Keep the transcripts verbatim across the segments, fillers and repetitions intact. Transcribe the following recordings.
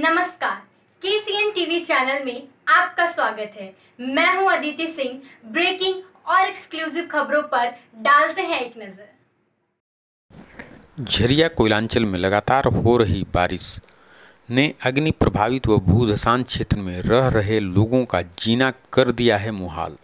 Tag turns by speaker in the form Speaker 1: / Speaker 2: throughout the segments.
Speaker 1: नमस्कार, KCN TV channel में आपका स्वागत है। मैं हूं अदिति सिंह। ब्रेकिंग और एक्सक्लूसिव खबरों पर डालते हैं एक नजर।
Speaker 2: झरिया कोयलांचल में लगातार हो रही बारिश ने अग्नि प्रभावित व भूधसान क्षेत्र में रह रहे लोगों का जीना कर दिया है मुहाल।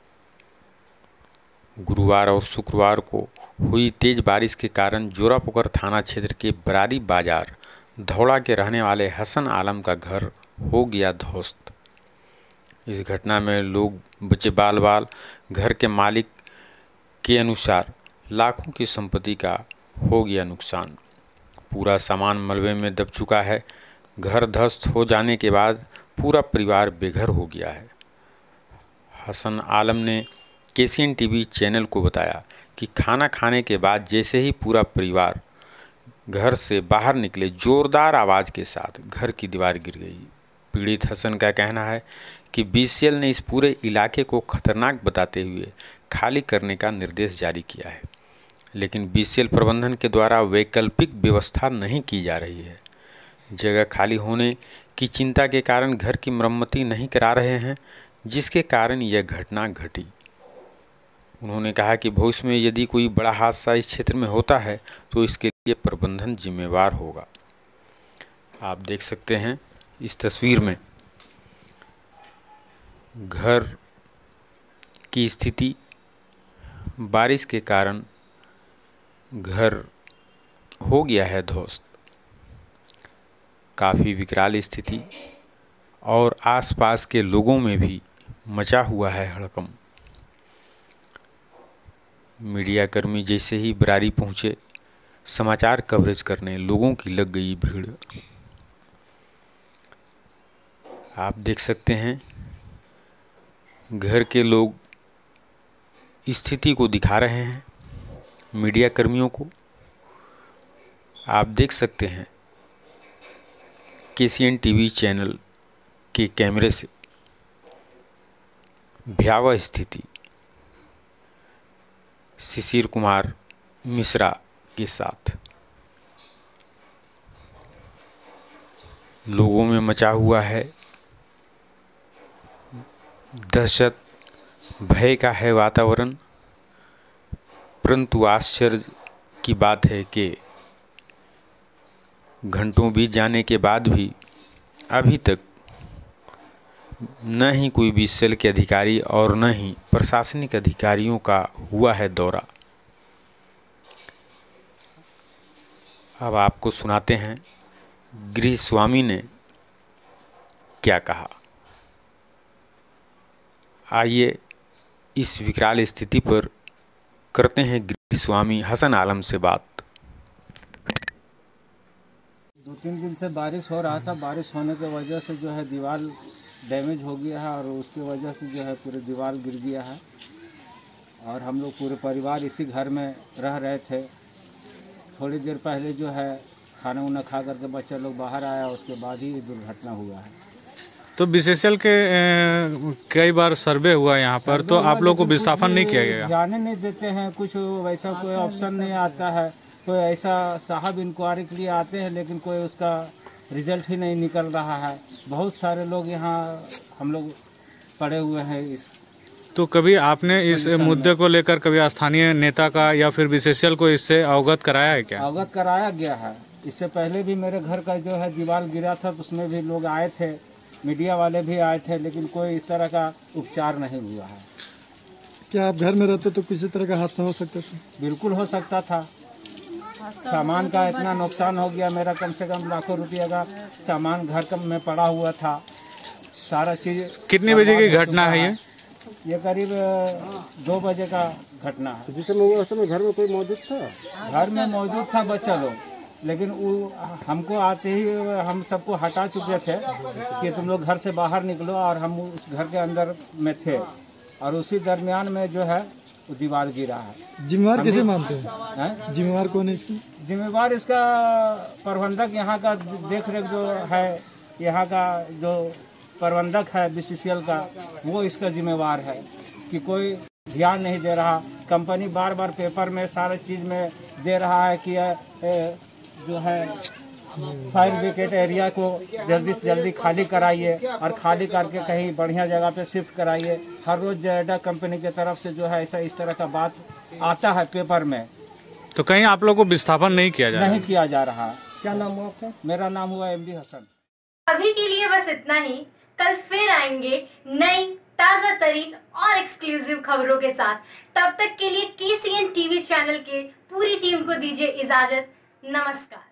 Speaker 2: गुरुवार और शुक्रवार को हुई तेज बारिश के कारण जोरापोखर थाना क्षेत्र के बरारी बाजार धौड़ा के रहने वाले हसन आलम का घर हो गया ध्वस्त। इस घटना में लोग बचे बाल बाल। घर के मालिक के अनुसार लाखों की संपत्ति का हो गया नुकसान। पूरा सामान मलबे में दब चुका है। घर ध्वस्त हो जाने के बाद पूरा परिवार बेघर हो गया है। हसन आलम ने केसीएन टीवी चैनल को बताया कि खाना खाने के बाद जैसे ही पूरा परिवार घर से बाहर निकले, जोरदार आवाज़ के साथ घर की दीवार गिर गई। पीड़ित हसन का कहना है कि बीसीएल ने इस पूरे इलाके को खतरनाक बताते हुए खाली करने का निर्देश जारी किया है, लेकिन बीसीएल प्रबंधन के द्वारा वैकल्पिक व्यवस्था नहीं की जा रही है। जगह खाली होने की चिंता के कारण घर की मरम्मती नहीं करा रहे हैं, जिसके कारण यह घटना घटी। उन्होंने कहा कि भविष्य में यदि कोई बड़ा हादसा इस क्षेत्र में होता है तो इसके लिए प्रबंधन जिम्मेवार होगा। आप देख सकते हैं इस तस्वीर में घर की स्थिति। बारिश के कारण घर हो गया है ध्वस्त। काफ़ी विकराल स्थिति और आसपास के लोगों में भी मचा हुआ है हड़कंप। मीडिया कर्मी जैसे ही बरारी पहुंचे समाचार कवरेज करने, लोगों की लग गई भीड़। आप देख सकते हैं घर के लोग स्थिति को दिखा रहे हैं मीडिया कर्मियों को। आप देख सकते हैं केसीएन टीवी चैनल के कैमरे से भयावह स्थिति। शिशिर कुमार मिश्रा के साथ लोगों में मचा हुआ है दहशत, भय का है वातावरण। परंतु आश्चर्य की बात है कि घंटों बीत जाने के बाद भी अभी तक न ही कोई बीसीएल के अधिकारी और न ही प्रशासनिक अधिकारियों का हुआ है दौरा। अब आपको सुनाते हैं गृह स्वामी ने क्या कहा। आइए इस विकराल स्थिति पर करते हैं गृह स्वामी हसन आलम से बात।
Speaker 3: दो तीन दिन से बारिश हो रहा था। बारिश होने की वजह से जो है दीवार डैमेज हो गया है और उसकी वजह से जो है पूरे दीवार गिर गया है और हम लोग पूरे परिवार इसी घर में रह रहे थे। थोड़ी देर पहले जो है खाना उना खा करके बच्चे लोग बाहर आया, उसके बाद ही दुर्घटना हुआ है।
Speaker 4: तो बीसीएल के ए, कई बार सर्वे हुआ यहाँ पर, तो आप लोग को विस्थापन नहीं किया गया?
Speaker 3: जाने नहीं देते हैं, कुछ वैसा कोई ऑप्शन नहीं आता है। कोई ऐसा साहब इंक्वायरी के लिए आते हैं लेकिन कोई उसका रिजल्ट ही नहीं निकल रहा है। बहुत सारे लोग यहाँ हम लोग पड़े हुए हैं इस।
Speaker 4: तो कभी आपने इस मुद्दे को लेकर कभी स्थानीय नेता का या फिर बीसीएल को इससे अवगत कराया है क्या?
Speaker 3: अवगत कराया गया है। इससे पहले भी मेरे घर का जो है दीवार गिरा था तो उसमें भी लोग आए थे, मीडिया वाले भी आए थे, लेकिन कोई इस तरह का उपचार नहीं हुआ है।
Speaker 5: क्या आप घर में रहते तो किसी तरह का हादसा हो सकता था?
Speaker 3: बिल्कुल हो सकता था। सामान का इतना नुकसान हो गया मेरा, कम से कम लाखों रुपया का सामान घर कम में पड़ा हुआ था। सारा चीज।
Speaker 4: कितने बजे की घटना है ये?
Speaker 3: ये करीब दो बजे का घटना है।
Speaker 5: जिस समय घर में कोई मौजूद था?
Speaker 3: घर में मौजूद था बच्चा लोग, लेकिन वो हमको आते ही हम सबको हटा चुके थे कि तुम लोग घर से बाहर निकलो, और हम उस घर के अंदर में थे और उसी दरमियान में जो है वो दीवार गिरा है।
Speaker 5: जिम्मेवार किसे मानते हैं? जिम्मेवार कौन है इसकी?
Speaker 3: जिम्मेवार इसका प्रबंधक, यहाँ का देख रेख जो है, यहाँ का जो प्रबंधक है बीसीएल का, वो इसका जिम्मेवार है कि कोई ध्यान नहीं दे रहा। कंपनी बार बार पेपर में सारे चीज़ में दे रहा है कि ए, जो है फायर ब्रिगेड एरिया को जल्दी से जल्दी खाली कराइए और खाली करके कहीं बढ़िया जगह पे शिफ्ट कराइए। हर रोज जेडा कंपनी की तरफ से जो है ऐसा इस तरह का बात आता है पेपर में, तो
Speaker 4: कहीं आप लोग को विस्थापन नहीं किया जा
Speaker 3: नहीं किया जा रहा। क्या नाम हुआ आपका? मेरा नाम हुआ एम डी हसन।
Speaker 1: अभी के लिए बस इतना ही। कल फिर आएंगे नई ताजा तरीन और एक्सक्लूसिव खबरों के साथ। तब तक के लिए के सी एन टीवी चैनल के पूरी टीम को दीजिए इजाजत। नमस्कार।